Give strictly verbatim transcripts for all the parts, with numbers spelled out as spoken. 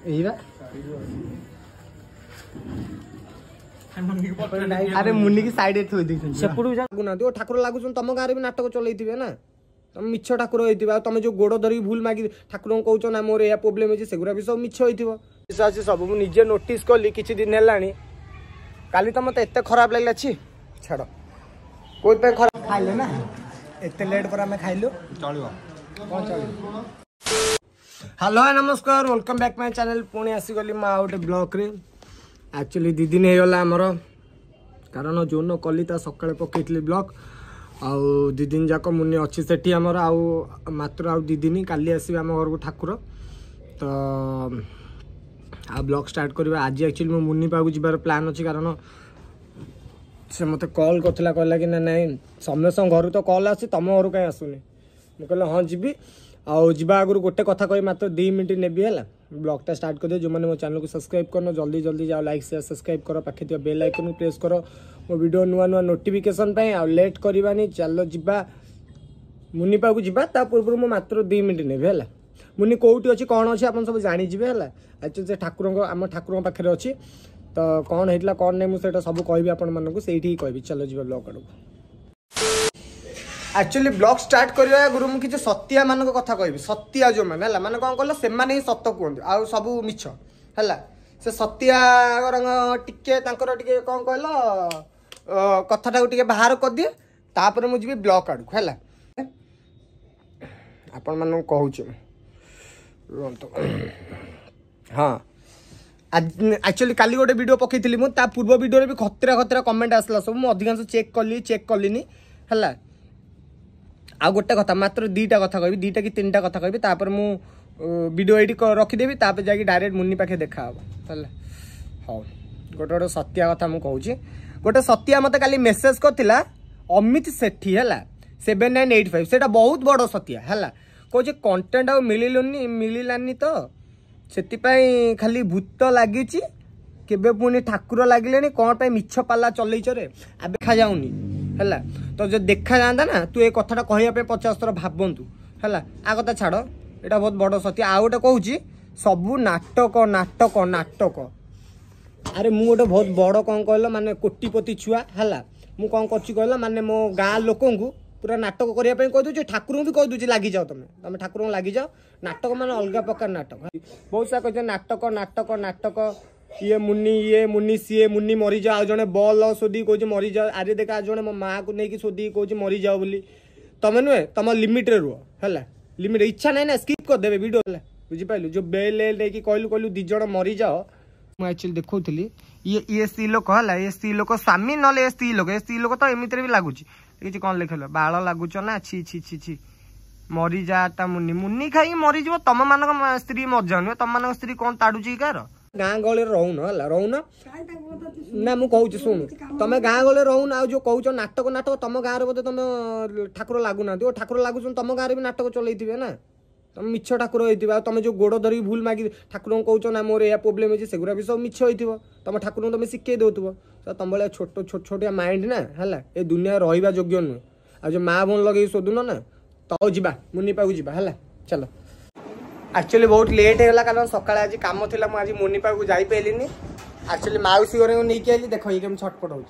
अरे मुन्नी की साइड सेपटू ठाकुर लगुच तुम गाँव भी नाटक चलते ना तुम मिछ ठाकुर होता तुम जो गोड़ धरिक भूल मागी ठाकुर कौन ना मोर यह प्रोब्लेम है सेगुरा भी सब मिछ होता सब मुझे निजे नोटिस कली किसी दिन है काली तो मत एत खराब लगला छी छाड़ कोई खराब खाइले ना एत लेट पर आम खाइलु चलो कौन चलो हेलो नमस्कार वेलकम बैक माय चैनल पुणी आसीगली मैं गोटे ब्लॉक रे एक्चुअली दी दिन होगा आमर कारण जो न कली सकाଳେ पकईली ब्लॉक आउ दी दिन जाक मुनि अच्छी सेठी आमर आउ मात्र आउ दी दिन काली आसवे आम घर को ठाकुर तो आ ब्लॉग स्टार्ट करवा आज एक्चुअली मो मुनि पाक जीवार प्लान अच्छी कारण से मत कॉल करता कहला कि ना नाई समस्त घर तो कॉल आसी तुम घर कहीं आसुनी मुझे कहले हाँ जी आउ जा आगु गोटे कथा कही मात्र दी मिनट नेबी है ब्लॉगटा स्टार्ट कर दे जो मैंने मो चैनल को सब्सक्राइब करना जल्दी जल्दी जाओ लाइक शेयर सब्सक्राइब कर पाखे थी बेल आइकन प्रेस कर मो वीडियो नुआ नुआ नोटिफिकेशन पे आ लेट करवानी चलो जा मुनि पाक जा पूर्व मुझे मात्र दी मिनट नेबी है मुनि कौटी अच्छी कौन अच्छी आप सब जानीजे है एक्चुअली ठाकुर आम ठाकुर पाखे अच्छी तो कौन होता कौन नहीं मुझे सब कहि आपण से कहि चलो जी ब्लॉग आड़ एक्चुअली ब्लॉग स्टार्ट करने गुरु मुझे किसी सत्या मान कथा कहि सत्या जो मैंने है मैंने कौन कल से ही सत कहते आउ सब मिछ है से सत्या टिके टे कौन कहल कथा टे बाहर कर दिए तापर मुझे ब्लॉग आड़ को है आपण मान कहूँ हाँ एक्चुअली काली गोटे वीडियो पकई मुझे पूर्व वीडियो भी खतरा खतरा कमेंट आसला सब मुझे अधिकांश चेक कली चेक कलिनी है आ गोटे कथा मात्र दीटा कथा कहि दीटा कि तीन टा कथा कहि तापर मु वीडियो एडिट रखिदेवी तापर जाकि डायरेक्ट मुन्नी पाखे देखा हे हाँ गोटे गोटे सत्या कथा मुझे कहूँ गोटे सत्या मत काली मेसेज करथिला अमित सेठी है सेवेन नाइन एट फाइव से बहुत बड़ सत्या है कहे कंटेंट आ मिलनी मिलानी तो से खाली भूत लगी केबे पुणी ठाकुर लगे कौन पे मिछ पाला चलईच रे आ देखा जाऊनी है तो जो देखा जाता ना तू ये कथाटा कहवाई पचास थर भावतु है आ कथा छाड़ यहाँ बहुत बड़ सत्य आ गोटे कहूँ सबू नाटक नाटक नाटक अरे मु गोटे बहुत बड़ कौन कहल माने कोटिपति छुआ है मु कौन कर माने मो गाँ लोक पूरा नाटक करने कहीदे ठाकुर भी कहीदे लगी जाओ तुम तुम ठाकुर लगी जाओ नाटक मान अलग प्रकार नाटक बहुत सारा कहते नाटक नाटक नाटक ये मुन्नी ये मुन्नी सीए मुन्नी मरी जाओ जड़े बल सोधी कौन मरी जाओ आरे देखा जड़े मो माँ को लेकिन सोधी कौन मरी जाओ बोली तुम नुहे तुम लिमिट रे रुह है लिमिट इच्छा नहीं ना स्किप करदे वीडियो है बुझिपारू जो बेल लेकिन कहलु कहलु दी जण मरी जाओ मुझे एक्चुअली देखुली ये ये स्त्री लोक है ये स्त्री लोक स्वामी ना ये स्त्री लोक ये स्त्री लोक तो एमती भी लगुच कि कौन लिखल बाल लगुच ना छी छी छी छी मरी जाता मुन्नी मुन्नी खाई मरीज तुम मान स्त्री मर जाऊन तुम मान स्त्री कौन ताड़ुची कार गाँ गहली रोन है रोन ना मुझे कहूँ शुणु तुम गाँ गहली रोन आ जो कौच नाटक नाटक तुम गाँव बोधे तुम ठाकुर लगुना ठाकुर लगुच तुम गाँव भी नाटक चलते ना तुम मिछ ठाकुर होता तुम जो गोड़ धरिक भूल मागी ठाकुर कौन ना मोर यह प्रोब्लेम है सेगुरा भी सब मिछ हो तुम ठाकुर तुम शिखे दौथु तो तुम भाई छोट छोट छोटिया माइंड ना है ये दुनिया रहा योग्य नुहे आ जो माँ बोन लगे शोधुन ना तो जा मुनि पाक जा है चलो एक्चुअली बहुत लेट होगा कारण सकाଳେ आज कम थी मुझे मुनि पाक जापारे एक्चुअली मौसी घर नहीं आई देख ये छटपट हो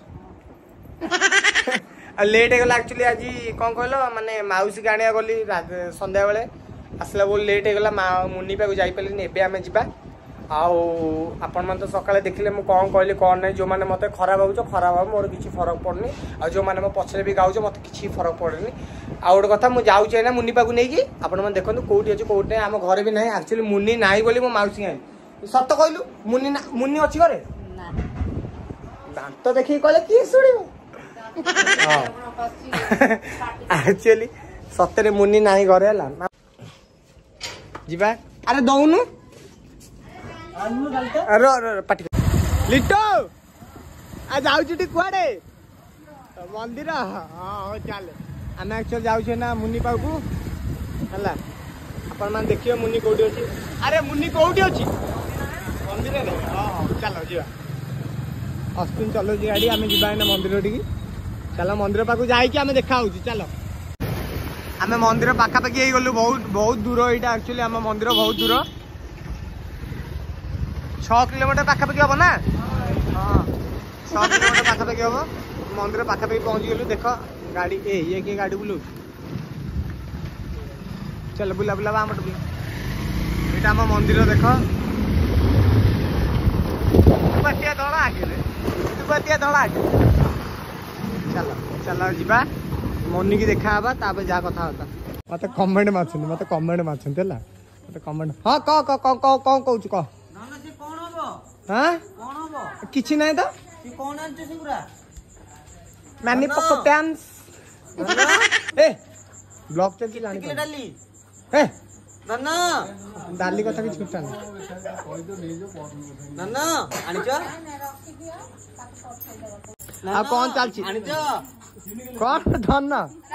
लेट होगा एक्चुअली आज कौन कहल माने मौसी की आने गली संध्या बेले आसला बहुत लेट होगा मुनि पाक जापारे एवं आम जा आपण मैंने तो सकाଳେ देखिले मुझे कौन कहली कौन नहीं जो मैंने मत खराब भाव खराब भाव मोर किसी फरक पड़नी आ जो मैंने मो पछरे भी गाँव मत किसी फरक पड़ेनि आ गोटे कथा मुझे जाऊँ ना मुनि पाक नहीं आपण मैंने देखो कौटी अच्छे कौटी नहीं आम घर भी ना एक्चुअली मुनि ना बोली मो मौसी आई सत कहलु मुनि मुनि अच्छी घरे दांत देखिए कहले किए शुण एक्चुअली सतरे मुनि ना घरे है जीवा अरे दौनु लिटो आ जाऊँ कुआडे मंदिर हाँ चल आम एक्चुअली जाऊे ना मुनि पाक है आपण मैंने देखिए मुनि कौटी अच्छी अरे मुनि कौटी अच्छी मंदिर में हाँ हाँ चलो जी अस्तिन चलो जी गाड़ी आम जा मंदिर टी चलो मंदिर पाक जाकि देखा चलो आम मंदिर पाखापाखि गलु बहुत बहुत दूर यहाँ एक्चुअली आम मंदिर बहुत दूर छह किलोमीटर पाखापाखि हम ना हाँ छह किलोमीटर पाखापाखि हम मंदिर पाखापाखि पहुँची गलु देख गाड़ी ए ये किए गाड़ी बुलाऊ चल बुला बुला आम यहाँ आम मंदिर देख दुबाटिया धड़ा आगे दुबाटिया धड़ा आगे चल चल जा मनी की देखा तापर जहाँ कथा होता मत कमेंट मार्चन मत कमेंट मार्चन है मत कमेंट हाँ कह कह कह कह कौन कहूँ कह हाँ किसी ना तो मैंने पको डांस ए ब्लॉग चल की जानी डाली ए नाना डाली कथा कि छुटा ना नाना आनिच आ कौन चलची आनिच कौन धन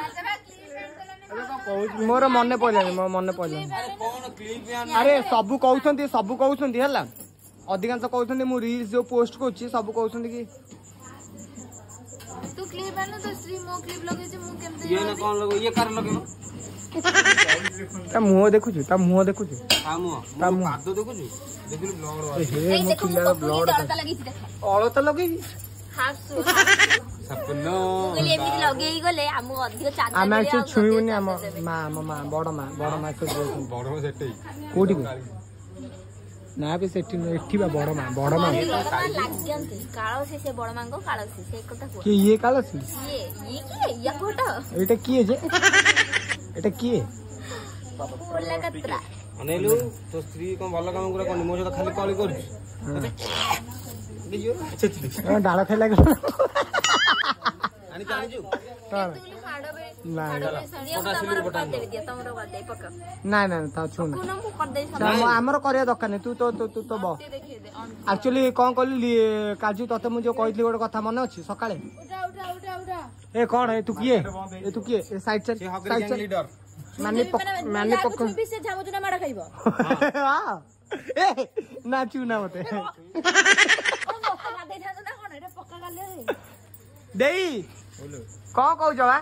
मोर मन पड़े मो मन पड़े अरे सबू कहते सबू कहते है अधिकांश कहते मु रील्स जो पोस्ट करुच्ची सब कहते कि तू क्लिप है ना तो स्ट्रीम मो क्लिप लगे जे मु केमते ये ना कोन लगो ये कर लगेबो ता मुंह देखु छु ता मुंह देखु छु ता मुंह ता मुंह हाथ देखु छु देखिलु ब्लड हे मो किला ब्लड तड़का लगी छी देख अळ त लगे हासु सपनो गले एमिति लगे गले हमु अधिक चाचा आमे से छुईबनी हम मा मा बड़ मा बड़ मा से बड़ मा सेटै कोठी को ना भी सेठी एठी बा बड़ मा बड़ मा लागजंती काळो से से बड़ मांगो काळो से से कथा को कि ये काळो से ये ये की या फोटो एटा की जे एटा की बोला कतरा अनेलु तो स्त्री कोन भल काम कुरा कोन मो से खाली कॉल कर दियो अच्छा डाळ खाइ लाग आनी जानि छु ना ना ना ता छु ना हमर करिया दरकार नै तू तो तू तो ब एक्चुअली कोन कहली काजू तते मु जो कहली गोटे कथा मन अछि सकाळे ए कोन है तू किए ए तू किए ए साइड चल साइड चल लीडर माने माने पक से जामु जुना माडा खाइबो हां ए ना छु ना मते देई कौन कहू जवा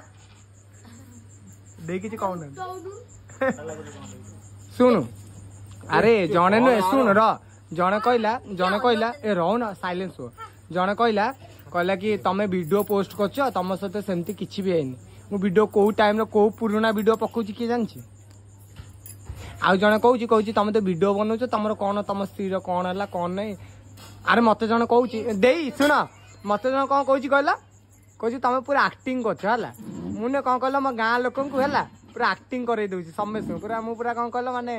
दे कि कौन सुन अरे जने नुहे सुन र जने कहला जने कहला ए रहो ना साइलेंस हो जने कहला कहला कि तमे वीडियो पोस्ट करछ तम सहित सेमती किछि भी हैनी मु वीडियो को टाइम रो को पुराना वीडियो पकोची कि जानछि आ जने कहूची कहूची तमे तो वीडियो बनौछ तमरो कोन तम स्त्री रो कोन हला कोन नै अरे मते जने कहूची देई सुन मते जने कोन कहूची कहला कहूची तमे पूरा एक्टिंग करछ हला मुने कोन कहला म गां लोकन को हला पूरा एक्टिंग करे दउची सम्मे से पूरा मु पूरा कोन कहला माने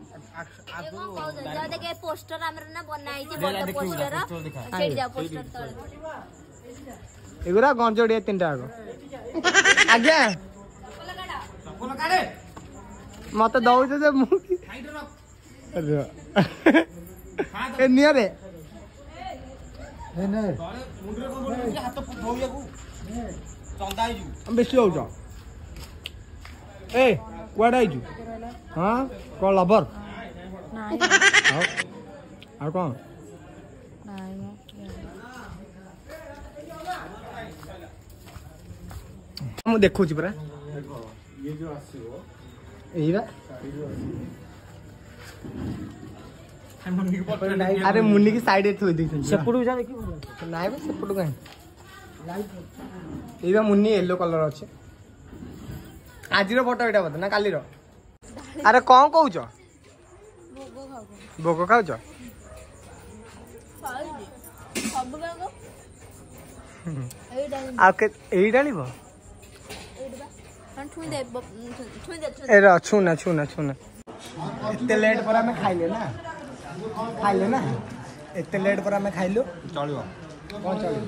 देखे पोस्टर हमर ना बनाई छी बड़ पोस्टर सेट जा पोस्टर तळे एगुरा गंजोडिया तीनटा आगो आज्ञा मत दउछ जे मु ए निया रे ए न मुंडरे को हाथ धोइया को चंदा आइजु बेसी होउछ ए कुआडे आइजु हां को लबर नाही आओ आ कोन नाही मु देखु छी परा ये जो आसीबो एइरा अरे मुन्नी की साइड थोई दी सेपटू जा देखि नाइ बे सेपटू काई एइरा मुन्नी येलो कलर अछि आज रो फोटो एटा बत ना काली रो अरे कोन कहू छ भोगो खाऊ भोगो खाऊ छ सब गागो एइडा आ के एइडा निबो एइडा हन छुई दे छुई दे ए रा छुना छुना छुना एते लेट पर हमें खाइले ना खाइले ना एते लेट पर हमें खाइलु चलियो कोन चली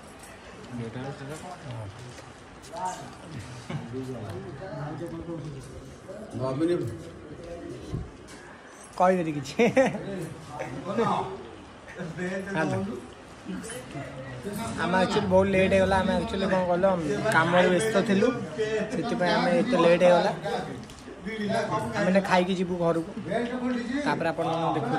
भाबिनी कहि देली कि आम एक्चुअली बहुत लेट होगा आम एक्चुअली कौन कल कम व्यस्त थिलु से आम एत लेट होगा आम खाई जीवु घर को तापर आप देखु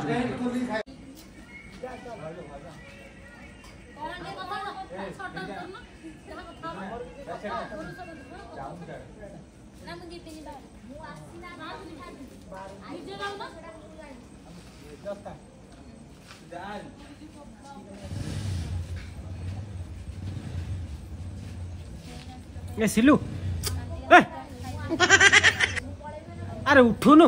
ए सिलू ए अरे उठुनु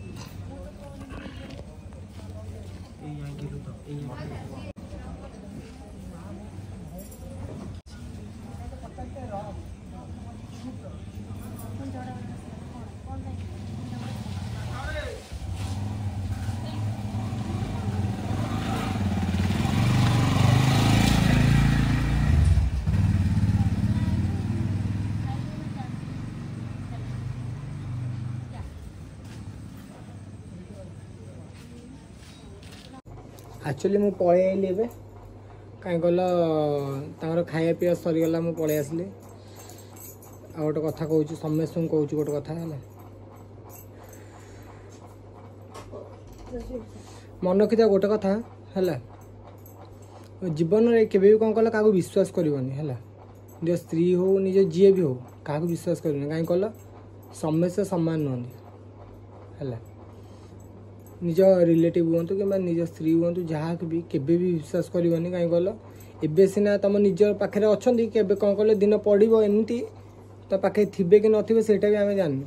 एक्चुअली मु पळै आइली एबे कहीं गल तांकर खाया पिया सरीगला मु पळै आसली आ गोटे कथा कहूँ समस्त कहूँ गोटे कथा है मन रखिथा गोटे कथा है जीवन में केवे भी कौन कल क्या विश्वास करनी है निज स्त्री हो निज जी भी हो क्या विश्वास करनी कहीं कल समस्ते सामान नुहति है निज रिलेटिव हूँ कि निज स्त्री हूँ जहाँ भी केवे भी विश्वास करनी कहीं कल एबे सिना तुम निज पाखे अच्छा के कौन कल दिन पड़ो एमती तो पाखे थे कि नथिबे सेटा भी आम जानू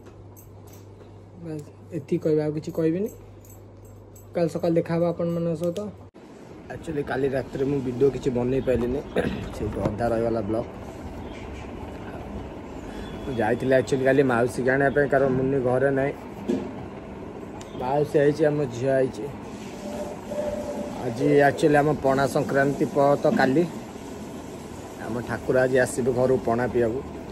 एति कह कि कहबी कल सकाल देखा आपण मन सहित एक्चुअली काली रात में वीडियो किसी बन पारे से अधा रहीगला ब्लॉग जाइए एक्चुअली काली मौसी आने कारण मुनि घरे ना मौसी आई आम झी आई आज एक्चुअली आम पणा संक्रांति तो काली आम ठाकुर आज आसबे घर पणा पीवा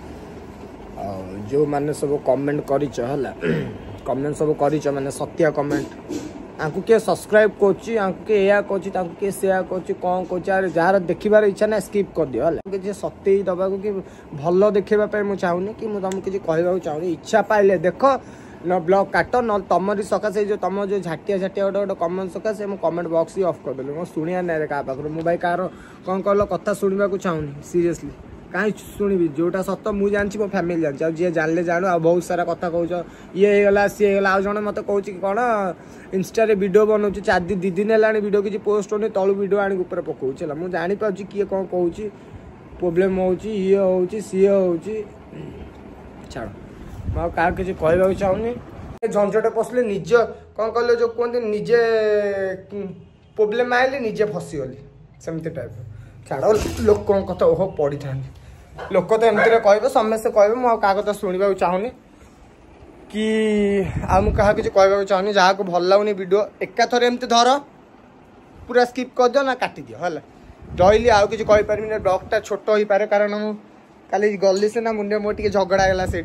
जो मैंने सब कमेंट कर कमेंट सब कर मैंने सत्य कमेंट आंकु किए सब्सक्राइब करुच्ची आंकु किए या किए सेया करुच्ची कौन करुच्ची जार देखिबार इच्छा ना स्किप कर दियो किसी सत्य दबा कि भल देखापी मुझे चाहूनी कि मुझे तुमको किसी कहवाक चाहूनी इच्छा पाइले देख न ब्लॉग काट न तुमरी सकाशे जो तुम जो झाटिया झाटिया गोटे गोटे कमेंट सकाशे मुझे कमेंट बॉक्स ही ऑफ करदेली मैं शुणिया ना क्या पाखर मु भाई कार कौन कल कथा शुणा चाहूनी सीरियसली कहीं शुणी जोटा सत मुझे जानी मो फैमिली जानी जी जानले जानू आ बहुत सारा कथा कह ये होगा सी होगा आज जन मत कौन कौन इंस्टा वीडियो बनाऊँ चार दिन दी दिन है वीडियो किसी पोस्ट होनी तलू वीडियो आनी ऊपर पकाऊँ है मुझे जापार किए कौन कौन प्रोब्लेम हो ये हो सी हो छाड़ मैं क्या किसी कहवाक चाहूनी झंझट पशले निज कौन कल जो कहते निजे प्रोब्लेम आइली निजे फसीगली सेमती टाइप छाड़ लोक कथा ओहो पड़ी था लोक तो एमती कहे समस्ते कहे मुझे क्या कथा शुणा चाहूनी कि आम क्या किसी कहवाक चाहूनी जहाँ को भल लगुनि वीडियो एका थर एमती धर पूरा स्किप कर दियो ना काटी दियो है रही आउ कि कहीपरि ना ब्लॉगटा छोट हो पारे कारण काली गली से ना मुंडे मोर टे झगड़ा गला से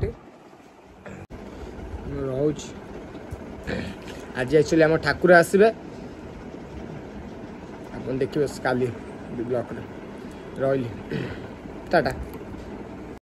रोच आज एक्चुअली आम ठाकुर आसबे आप देखिए काली ब्लॉग रही टाटा।